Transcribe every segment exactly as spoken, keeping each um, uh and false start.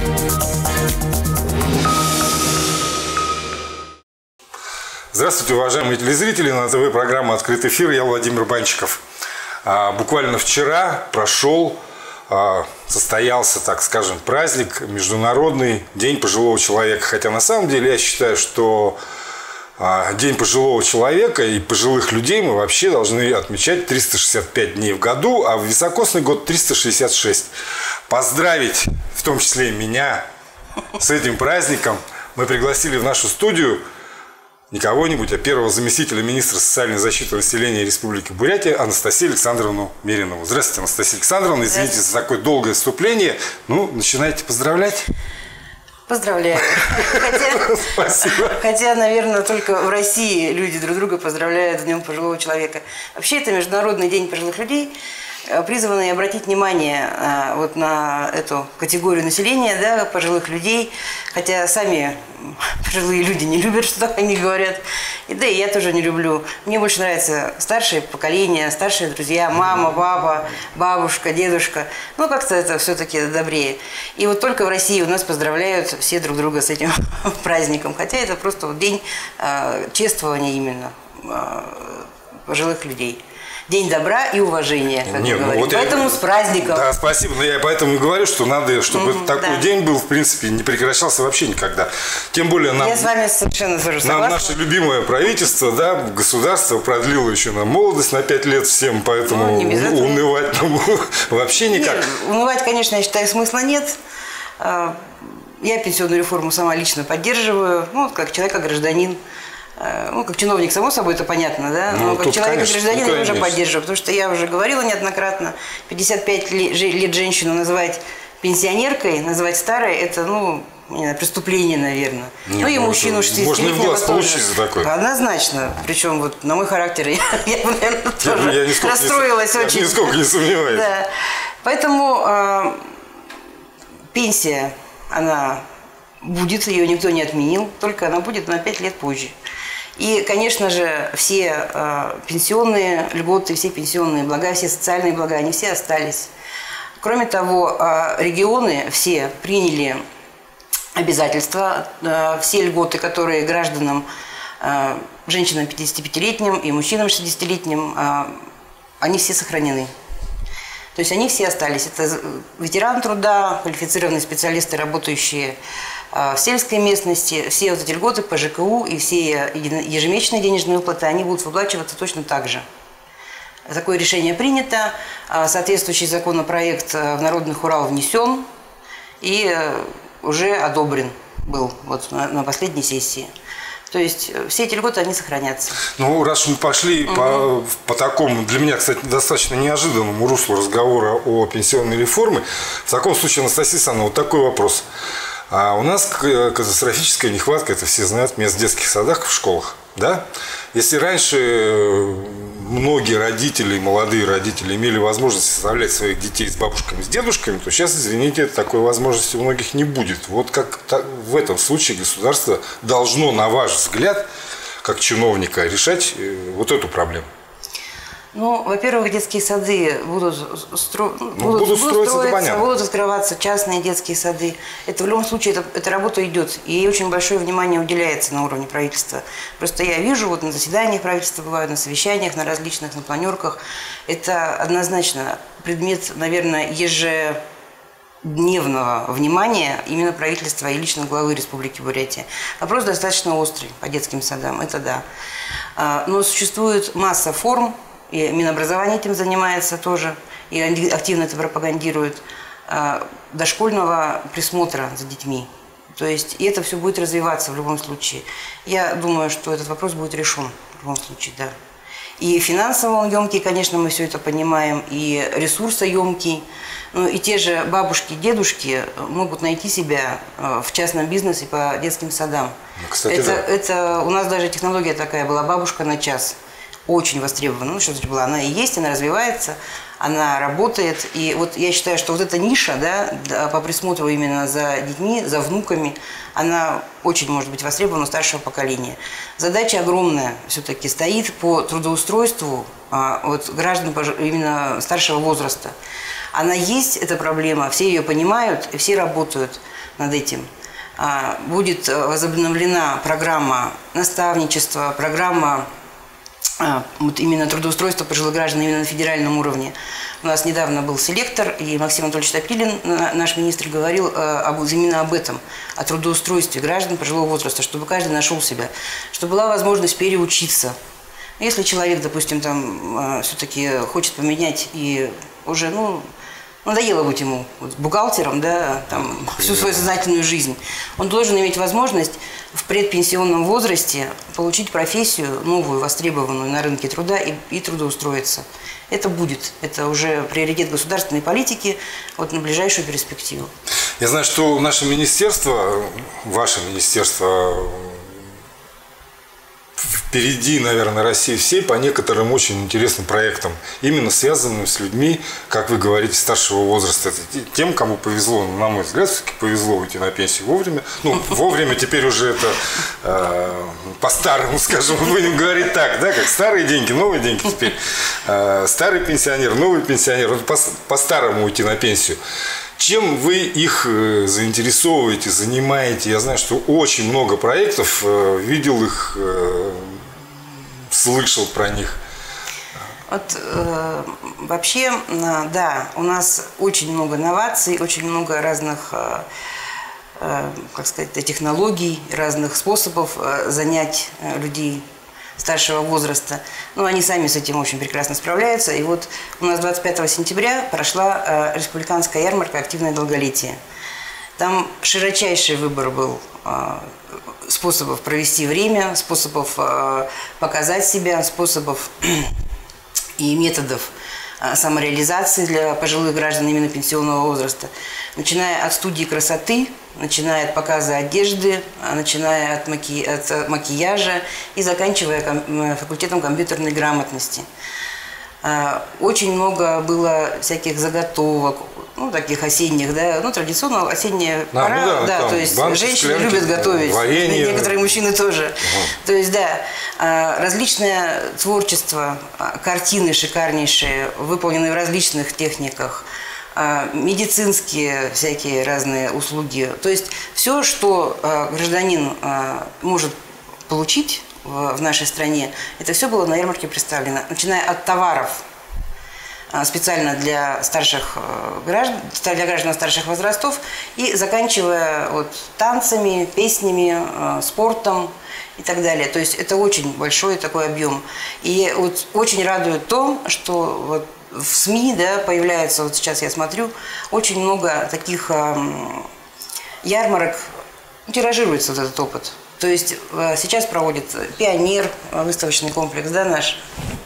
Здравствуйте, уважаемые телезрители, на ТВ программа «Открытый эфир», я Владимир Банчиков. А, буквально вчера прошел, а, состоялся, так скажем, праздник, Международный день пожилого человека. Хотя на самом деле я считаю, что а, День пожилого человека и пожилых людей мы вообще должны отмечать триста шестьдесят пять дней в году, а в високосный год триста шестьдесят шесть. Поздравить, в том числе и меня, с этим праздником мы пригласили в нашу студию не кого-нибудь, а первого заместителя министра социальной защиты населения Республики Бурятия Анастасию Александровну Меринову. Здравствуйте, Анастасия Александровна. Извините за такое долгое вступление. Ну, начинайте поздравлять. Поздравляю. Хотя, Спасибо. Хотя, наверное, только в России люди друг друга поздравляют с Днем пожилого человека. Вообще, это Международный день пожилых людей, призванный обратить внимание а, вот на эту категорию населения, да, пожилых людей, хотя сами пожилые люди не любят, что так они говорят, и да и я тоже не люблю. Мне больше нравится старшее поколение, старшие друзья, мама, папа, бабушка, дедушка, ну как-то это все-таки добрее. И вот только в России у нас поздравляют все друг друга с этим праздником, хотя это просто вот день а, чествования именно а, пожилых людей. День добра и уважения, как Нет, мы ну говорим. вот Поэтому я, с праздником. Да, спасибо. Но я поэтому и говорю, что надо, чтобы mm-hmm, такой да. день был, в принципе, не прекращался вообще никогда. Тем более нам, я с вами совершенно тоже согласна. Нам наше любимое правительство, да, государство продлило еще нам молодость на пять лет всем, поэтому ну, унывать ну, вообще никак. Нет, унывать, конечно, я считаю, смысла нет. Я пенсионную реформу сама лично поддерживаю, ну, как человек, как гражданин. Ну, как чиновник, само собой, это понятно, да? Ну, но как человек и гражданин ну, я уже поддерживаю, потому что я уже говорила неоднократно, пятьдесят пять лет женщину называть пенсионеркой, называть старой, это, ну, не знаю, преступление, наверное. Нет, ну и мужчину шестидесятилетнего тоже. Можно за такое. Однозначно. Причем вот на мой характер я, я наверное, тоже я, я расстроилась не, очень. Я нисколько не сомневаюсь. Да. Поэтому э, пенсия, она будет, ее никто не отменил, только она будет на пять лет позже. И, конечно же, все э, пенсионные льготы, все пенсионные блага, все социальные блага, они все остались. Кроме того, э, регионы все приняли обязательства, э, все льготы, которые гражданам, э, женщинам пятидесятипятилетним и мужчинам шестидесятилетним, э, они все сохранены. То есть они все остались. Это ветеран труда, квалифицированные специалисты, работающие в сельской местности. Все вот эти льготы по ЖКУ и все ежемесячные денежные выплаты, они будут выплачиваться точно так же. Такое решение принято. Соответствующий законопроект в Народных Урал внесен и уже одобрен был вот на последней сессии. То есть все эти льготы, они сохранятся. Ну, раз мы пошли угу. по, по такому, для меня, кстати, достаточно неожиданному руслу разговора о пенсионной реформе, в таком случае, Анастасия Александровна, вот такой вопрос. А у нас катастрофическая нехватка, это все знают, мест в детских садах, в школах. Да? Если раньше многие родители, молодые родители имели возможность оставлять своих детей с бабушками, с дедушками, то сейчас, извините, такой возможности у многих не будет. Вот как в этом случае государство должно, на ваш взгляд, как чиновника, решать вот эту проблему? Ну, во-первых, детские сады будут, стро... ну, будут, будут, будут строиться, будут открываться частные детские сады. Это в любом случае, это, эта работа идет. И ей очень большое внимание уделяется на уровне правительства. Просто я вижу, вот на заседаниях правительства бывают, на совещаниях, на различных, на планерках. Это однозначно предмет, наверное, ежедневного внимания именно правительства и лично главы Республики Бурятия. Вопрос достаточно острый по детским садам, это да. Но существует масса форм, и Минобразование этим занимается тоже, и активно это пропагандирует, дошкольного присмотра за детьми. То есть и это все будет развиваться в любом случае. Я думаю, что этот вопрос будет решен в любом случае, да. И финансово он емкий, конечно, мы все это понимаем, и ресурсоемкий. Ну, и те же бабушки, дедушки могут найти себя в частном бизнесе по детским садам. Ну, кстати, это, да. это у нас даже технология такая была, бабушка на час. Очень востребована. Ну, что значит была? Она и есть, она развивается, она работает. И вот я считаю, что вот эта ниша, да, по присмотру именно за детьми, за внуками, она очень может быть востребована у старшего поколения. Задача огромная все-таки стоит по трудоустройству вот, граждан именно старшего возраста. Она есть, эта проблема, все ее понимают, и все работают над этим. Будет возобновлена программа наставничества, программа вот именно трудоустройства пожилых граждан именно на федеральном уровне. У нас недавно был селектор, и Максим Анатольевич Топилин, наш министр, говорил именно об этом, о трудоустройстве граждан пожилого возраста, чтобы каждый нашел себя, чтобы была возможность переучиться. Если человек, допустим, там все-таки хочет поменять и уже, ну, надоело быть ему вот, бухгалтером, да, там, всю свою сознательную жизнь, он должен иметь возможность в предпенсионном возрасте получить профессию новую, востребованную на рынке труда и, и трудоустроиться. Это будет. Это уже приоритет государственной политики вот, на ближайшую перспективу. Я знаю, что наше министерство, ваше министерство впереди, наверное, России всей по некоторым очень интересным проектам, именно связанным с людьми, как вы говорите, старшего возраста. Это тем, кому повезло, на мой взгляд, все-таки повезло уйти на пенсию вовремя. Ну, вовремя теперь уже это э, по-старому, скажем, мы будем говорить так, да, как старые деньги, новые деньги теперь. Э, старый пенсионер, новый пенсионер, по-старому уйти на пенсию. Чем вы их заинтересовываете, занимаете? Я знаю, что очень много проектов, видел их, слышал про них. Вот э, вообще, да, у нас очень много новаций, очень много разных, э, э, как сказать, технологий, разных способов э, занять людей старшего возраста. Ну, они сами с этим очень прекрасно справляются. И вот у нас двадцать пятого сентября прошла э, республиканская ярмарка «Активное долголетие». Там широчайший выбор был э, способов провести время, способов э, показать себя, способов и методов э, самореализации для пожилых граждан именно пенсионного возраста. Начиная от студии красоты, начиная от показа одежды, начиная от, маки... от макияжа и заканчивая ком... факультетом компьютерной грамотности. Очень много было всяких заготовок, ну, таких осенних, да, ну, традиционно осенняя а, пора, ну да, да, то есть банки, женщины склянки, любят готовить, варенье. Некоторые мужчины тоже. Ага. То есть, да, различное творчество, картины шикарнейшие, выполненные в различных техниках, медицинские всякие разные услуги. То есть все, что гражданин может получить в нашей стране, это все было на ярмарке представлено. Начиная от товаров специально для старших граждан, для граждан старших возрастов и заканчивая вот танцами, песнями, спортом и так далее. То есть это очень большой такой объем. И вот очень радует то, что вот в СМИ, да, появляется, вот сейчас я смотрю, очень много таких э, ярмарок, тиражируется вот этот опыт. То есть э, сейчас проводит «Пионер», выставочный комплекс, да, наш.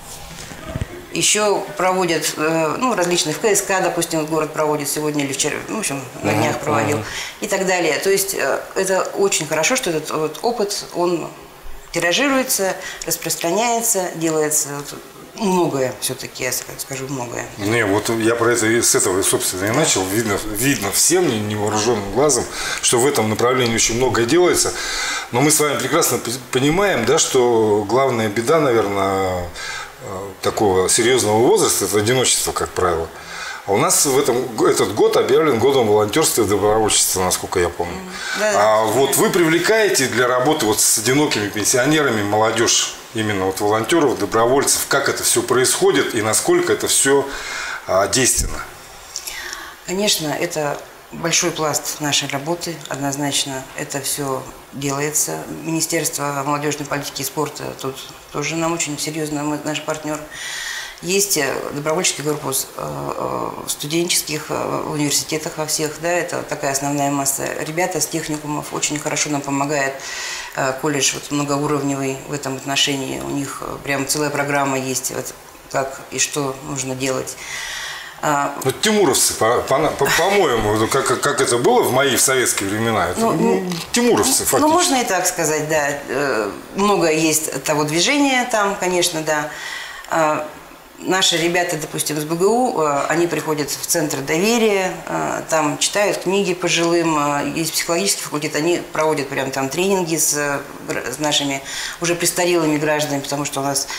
Еще проводят, э, ну, различные, в КСК, допустим, город проводит сегодня или вчера, ну, в общем, на днях проводил, и так далее. То есть э, это очень хорошо, что этот вот, опыт, он тиражируется, распространяется, делается вот, многое все-таки, я скажу многое. Не, вот я про это с этого, собственно, и начал. Видно, видно всем невооруженным глазом, что в этом направлении очень многое делается. Но мы с вами прекрасно понимаем, да, что главная беда, наверное, такого серьезного возраста – это одиночество, как правило. А у нас в этом, этот год объявлен годом волонтерства и добровольчества, насколько я помню. Да, да, а вот вы привлекаете для работы вот с одинокими пенсионерами молодежь, именно вот волонтеров, добровольцев, как это все происходит и насколько это все а, действенно? Конечно, это большой пласт нашей работы, однозначно это все делается. Министерство молодежной политики и спорта тут тоже нам очень серьезно, мы, наш партнер. Есть добровольческий корпус в студенческих в университетах во всех, да, это такая основная масса. Ребята с техникумов очень хорошо нам помогает. Колледж вот, многоуровневый в этом отношении, у них прям целая программа есть, вот, как и что нужно делать. Ну, тимуровцы, по-моему, по, по, по как, как это было в мои в советские времена, это, ну, тимуровцы фактически. Ну, можно и так сказать, да. Много есть того движения там, конечно, да. Наши ребята, допустим, из БГУ, они приходят в центр доверия, там читают книги пожилым, есть психологический факультет, они проводят прям там тренинги с, с нашими уже престарелыми гражданами, потому что у нас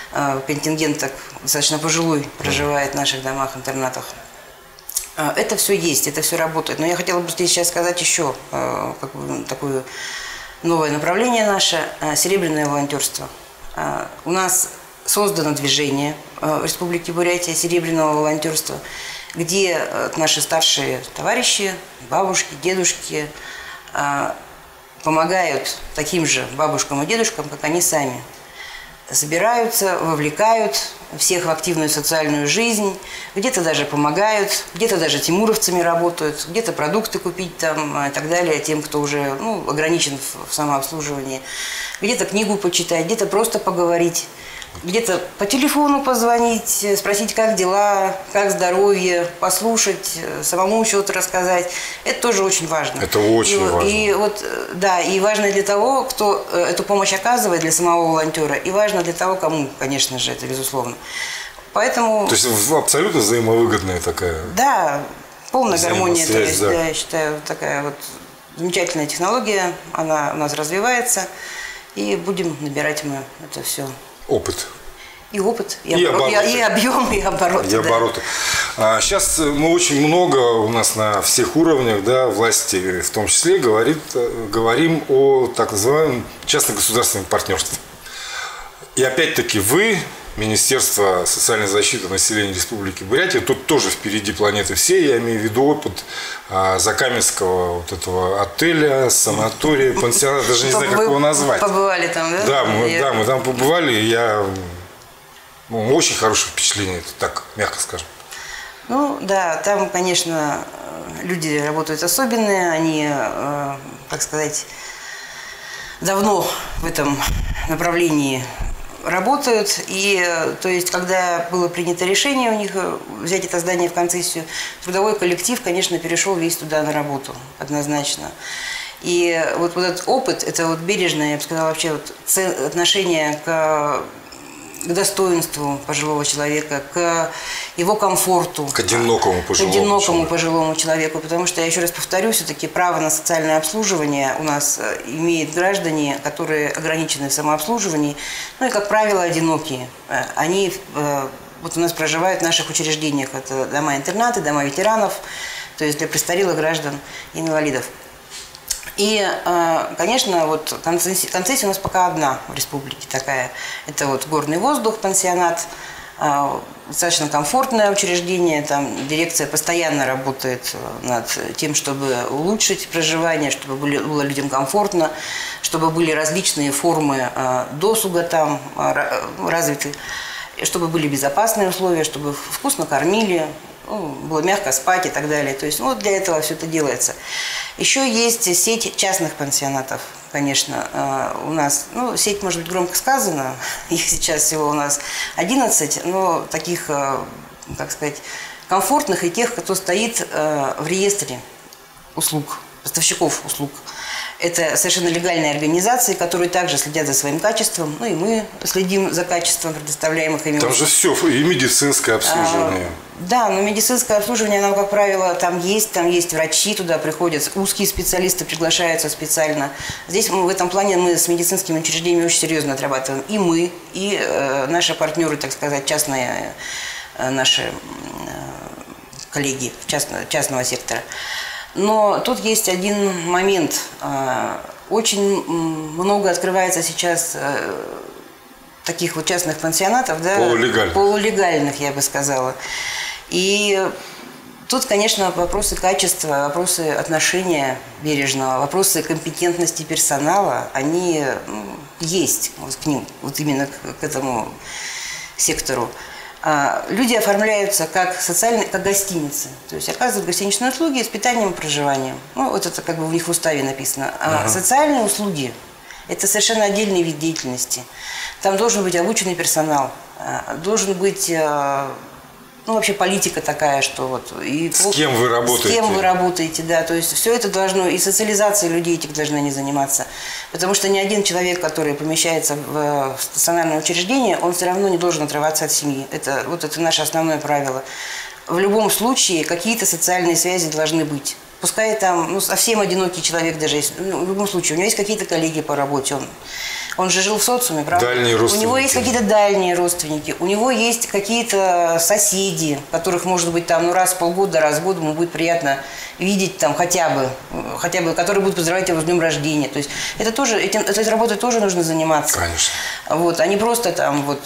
контингент так достаточно пожилой проживает в наших домах-интернатах. Это все есть, это все работает. Но я хотела бы здесь сейчас сказать еще как бы, такое новое направление наше – серебряное волонтерство. У нас создано движение в Республике Бурятия серебряного волонтерства, где наши старшие товарищи, бабушки, дедушки помогают таким же бабушкам и дедушкам, как они сами. Собираются, вовлекают всех в активную социальную жизнь, где-то даже помогают, где-то даже тимуровцами работают, где-то продукты купить там и так далее, тем, кто уже ну, ограничен в самообслуживании, где-то книгу почитать, где-то просто поговорить, где-то по телефону позвонить, спросить, как дела, как здоровье, послушать, самому что-то рассказать. Это тоже очень важно. Это очень и, важно. И вот, да, и важно для того, кто эту помощь оказывает, для самого волонтера, и важно для того, кому, конечно же, это безусловно. Поэтому... То есть абсолютно взаимовыгодная такая... Да, полная гармония. То есть, да. да, я считаю, такая вот замечательная технология, она у нас развивается, и будем набирать мы это все. Опыт. И опыт, и, и, оборот, и, и объем, и обороты. И обороты. Да. А, сейчас мы очень много у нас на всех уровнях, да, власти в том числе, говорит, говорим о так называемом частно-государственном партнерстве. И опять-таки вы, Министерство социальной защиты населения Республики Бурятия, тут тоже впереди планеты всей, я имею в виду опыт а, закаменского вот этого отеля, санатория, пансионата, даже не знаю, как его назвать. Побывали там, да? Да, мы, я... да, мы там побывали, и я, ну, очень хорошее впечатление, это так, мягко скажем. Ну, да, там, конечно, люди работают особенные, они, э, так сказать, давно в этом направлении работают, и то есть, когда было принято решение у них взять это здание в концессию, трудовой коллектив, конечно, перешел весь туда на работу, однозначно. И вот, вот этот опыт, это вот бережное, я бы сказала, вообще вот отношение к, к достоинству пожилого человека, к его комфорту. К одинокому пожилому, к одинокому человеку. пожилому человеку. Потому что, я еще раз повторю, все-таки право на социальное обслуживание у нас имеют граждане, которые ограничены в самообслуживании, ну и, как правило, одинокие. Они вот у нас проживают в наших учреждениях. Это дома-интернаты, дома ветеранов, то есть для престарелых граждан и инвалидов. И, конечно, вот концессия, концессия у нас пока одна в республике такая. Это вот горный воздух, пансионат, достаточно комфортное учреждение. Там дирекция постоянно работает над тем, чтобы улучшить проживание, чтобы было людям комфортно, чтобы были различные формы досуга там развиты, чтобы были безопасные условия, чтобы вкусно кормили, ну, было мягко спать и так далее. То есть, ну, вот для этого все это делается. Еще есть сеть частных пансионатов, конечно. У нас, ну, сеть, может быть, громко сказано, их сейчас всего у нас одиннадцать, но таких, как сказать, комфортных и тех, кто стоит в реестре услуг, поставщиков услуг. Это совершенно легальные организации, которые также следят за своим качеством. Ну и мы следим за качеством предоставляемых ими. Там же все, и медицинское обслуживание. А, да, но медицинское обслуживание, оно, как правило, там есть, там есть врачи, туда приходят узкие специалисты, приглашаются специально. Здесь мы, в этом плане мы с медицинскими учреждениями очень серьезно отрабатываем. И мы, и э, наши партнеры, так сказать, частные, э, наши э, коллеги частного, частного сектора. Но тут есть один момент. Очень много открывается сейчас таких вот частных пансионатов, да, полулегальных. полулегальных, я бы сказала. И тут, конечно, вопросы качества, вопросы отношения бережного, вопросы компетентности персонала, они ну, есть вот к ним, вот именно к, к этому сектору. Люди оформляются как социальные, как гостиницы, то есть оказывают гостиничные услуги с питанием и проживанием. Ну, вот это как бы у них в уставе написано. А uh-huh. социальные услуги – это совершенно отдельный вид деятельности. Там должен быть обученный персонал, должен быть, ну, вообще политика такая, что вот… И с кем вы работаете. С кем вы работаете, да. То есть все это должно, и социализацией людей этих должны они заниматься. Потому что ни один человек, который помещается в стационарное учреждение, он все равно не должен отрываться от семьи. Это, вот это наше основное правило. В любом случае какие-то социальные связи должны быть. Пускай там, ну, совсем одинокий человек даже есть, ну, в любом случае, у него есть какие-то коллеги по работе, он Он же жил в социуме, правда? Дальние родственники. У него есть какие-то дальние родственники, у него есть какие-то соседи, которых, может быть, там, ну, раз в полгода, раз в год ему будет приятно видеть там хотя бы, хотя бы, которые будут поздравлять его с днем рождения. То есть это тоже, этим, этой работой тоже нужно заниматься. Конечно. Вот, а не просто там вот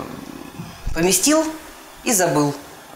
поместил и забыл.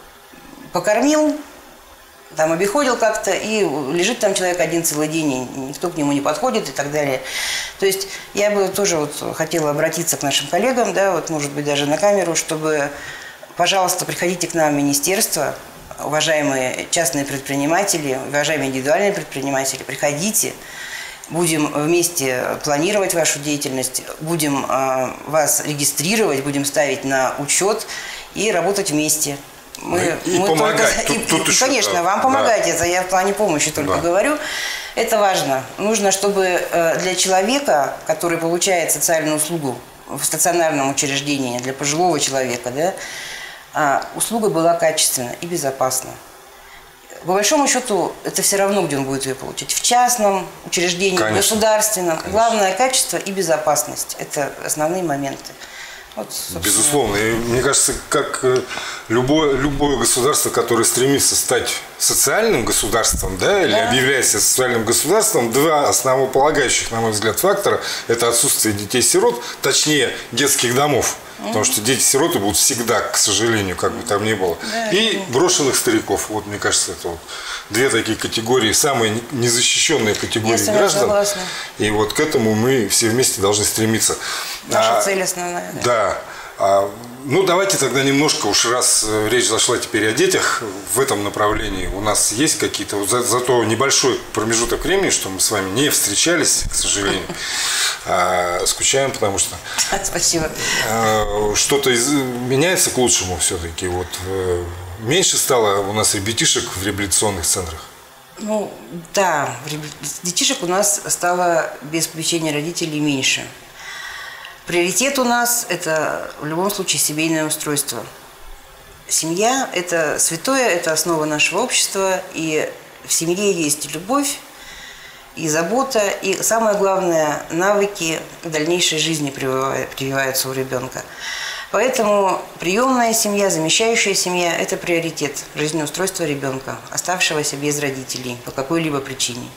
Покормил, там обиходил как-то, и лежит там человек один целый день, и никто к нему не подходит и так далее. То есть я бы тоже вот хотела обратиться к нашим коллегам, да, вот, может быть, даже на камеру, чтобы, пожалуйста, приходите к нам в министерство, уважаемые частные предприниматели, уважаемые индивидуальные предприниматели, приходите, будем вместе планировать вашу деятельность, будем э, вас регистрировать, будем ставить на учет и работать вместе. Мы, и мы помогать. Только, тут, и, тут и, еще, конечно, да, вам помогать, да. это я в плане помощи только Да. говорю. Это важно. Нужно, чтобы для человека, который получает социальную услугу в стационарном учреждении, для пожилого человека, да, услуга была качественна и безопасна. По большому счету, это все равно, где он будет ее получить. В частном учреждении, Конечно. в государственном. Конечно. Главное качество и безопасность. Это основные моменты. Вот, безусловно. И мне кажется, как любое, любое государство, которое стремится стать социальным государством, да, или да. объявляет себя социальным государством, два основополагающих, на мой взгляд, фактора – это отсутствие детей-сирот, точнее, детских домов. Потому что дети-сироты будут всегда, к сожалению, как бы там ни было. Да, и брошенных стариков. Вот, мне кажется, это вот две такие категории, самые незащищенные категории Я граждан. Согласна. И вот к этому мы все вместе должны стремиться. Наша а, цель основная. Да. да. А, ну, давайте тогда немножко, уж раз речь зашла теперь о детях, в этом направлении у нас есть какие-то, вот за, за то небольшой промежуток времени, что мы с вами не встречались, к сожалению, а, скучаем, потому что Спасибо. а, что-то из, меняется к лучшему все-таки. Вот, меньше стало у нас ребятишек в реабилитационных центрах. Ну, да, детишек у нас стало без попечения родителей меньше. Приоритет у нас – это в любом случае семейное устройство. Семья – это святое, это основа нашего общества, и в семье есть любовь, и забота, и самое главное – навыки дальнейшей жизни прививаются у ребенка. Поэтому приемная семья, замещающая семья – это приоритет жизнеустройства ребенка, оставшегося без родителей по какой-либо причине.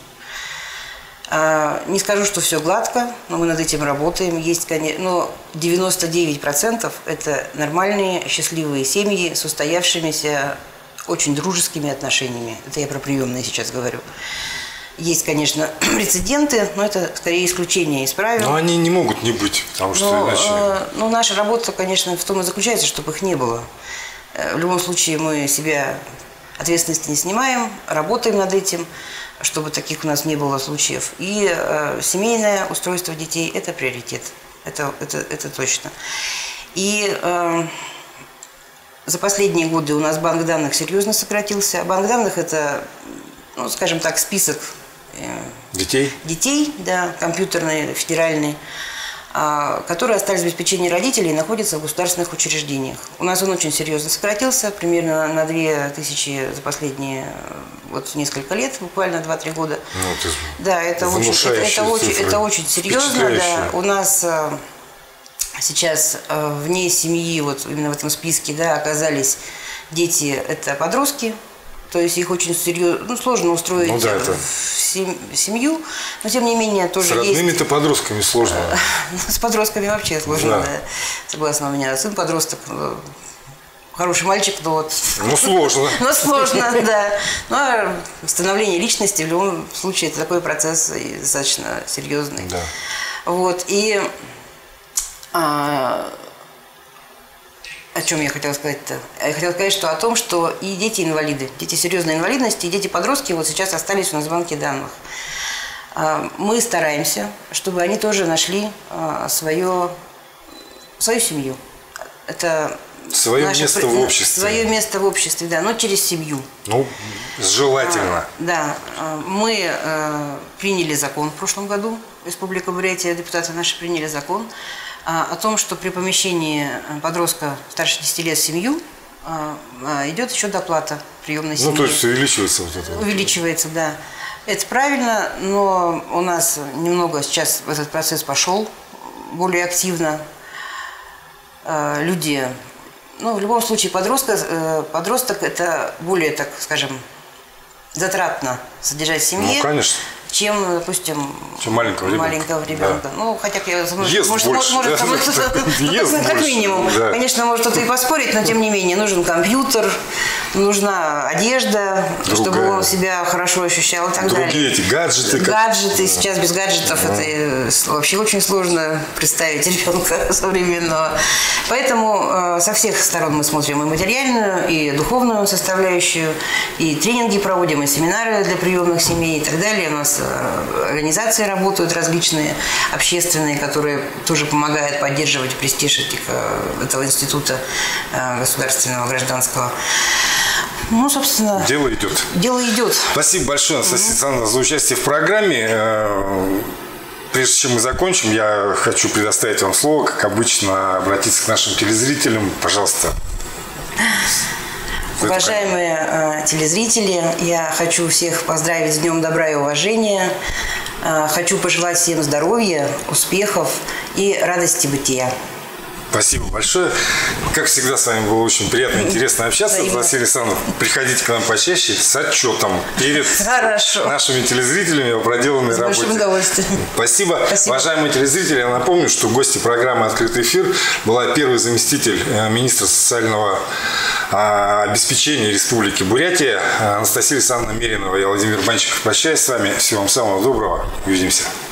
Не скажу, что все гладко, но мы над этим работаем. Есть, конечно, но девяносто девять процентов это нормальные, счастливые семьи с устоявшимися, очень дружескими отношениями. Это я про приемные сейчас говорю. Есть, конечно, прецеденты, но это скорее исключение из правил. Но они не могут не быть, потому что но, иначе… э, ну, наша работа, конечно, в том и заключается, чтобы их не было. В любом случае мы себя ответственности не снимаем, работаем над этим, чтобы таких у нас не было случаев. И э, семейное устройство детей – это приоритет. Это, это, это точно. И э, за последние годы у нас банк данных серьезно сократился. Банк данных – это, ну, скажем так, список э, детей, детей, да, компьютерный, федеральный, э, которые остались без попечения родителей и находятся в государственных учреждениях. У нас он очень серьезно сократился, примерно на две тысячи за последние вот несколько лет, буквально два-три года. Ну, это да, это очень, это, это, очень, это очень серьезно. Да. У нас э, сейчас э, вне семьи, вот именно в этом списке, да, оказались дети, это подростки, то есть их очень серьезно, ну, сложно устроить ну, да, это... в сем, семью, но тем не менее тоже есть. С родными-то подростками сложно. С подростками вообще сложно, да. Да. Согласна, у меня сын подросток. Хороший мальчик, но вот… Ну, сложно. Ну, сложно, да. Но становление личности в любом случае это такой процесс достаточно серьезный. Да. Вот, и… А, о чем я хотела сказать-то? Я хотела сказать, что о том, что и дети-инвалиды, дети серьезной инвалидности, и дети-подростки вот сейчас остались у нас в банке данных. А, мы стараемся, чтобы они тоже нашли а, свое, свою семью. Это… Свое наше, место в обществе. Свое место в обществе, да, но через семью. Ну, желательно. А, да. Мы э, приняли закон в прошлом году, Республика Бурятия, депутаты наши приняли закон а, о том, что при помещении подростка старше десяти лет в семью а, а, идет еще доплата приемной семьи. Ну, то есть увеличивается вот это. Увеличивается, да. Это правильно, но у нас немного сейчас этот процесс пошел. более активно. Люди, ну, в любом случае, подросток, подросток это более, так скажем, затратно содержать в семье. Ну, конечно. Чем, допустим, чем маленького ребенка. Маленького ребенка. Да. Ну, хотя я, Ест может, больше, может, да? может, Ест ну, как больше, минимум. да. Конечно, может кто-то и поспорить, но тем не менее нужен компьютер, нужна одежда, Другая. чтобы он себя хорошо ощущал и так Другие далее. эти гаджеты. Гаджеты. Как... Сейчас без гаджетов да. это вообще очень сложно представить ребенка современного. Поэтому со всех сторон мы смотрим и материальную, и духовную составляющую, и тренинги проводим, и семинары для приемных семей и так далее. У нас организации работают различные, общественные, которые тоже помогают поддерживать престиж этих, этого института государственного гражданского. Ну, собственно... Дело идет. Дело идет. Спасибо большое, Анастасия Александровна, за участие в программе. Прежде чем мы закончим, я хочу предоставить вам слово, как обычно, обратиться к нашим телезрителям. Пожалуйста. Уважаемые э, телезрители, я хочу всех поздравить с Днем добра и уважения. Э, хочу пожелать всем здоровья, успехов и радости бытия. Спасибо большое. Как всегда, с вами было очень приятно и интересно общаться. Василий Александрович, приходите к нам почаще с отчетом перед Хорошо. нашими телезрителями о проделанной с работе. Большим удовольствием. Спасибо. Спасибо. Уважаемые телезрители, я напомню, что гостьей программы «Открытый эфир» была первый заместитель министра социального обеспечения Республики Бурятия Анастасия Александровна Меринова. Я, Владимир Банчиков, прощаюсь с вами. Всего вам самого доброго. Увидимся.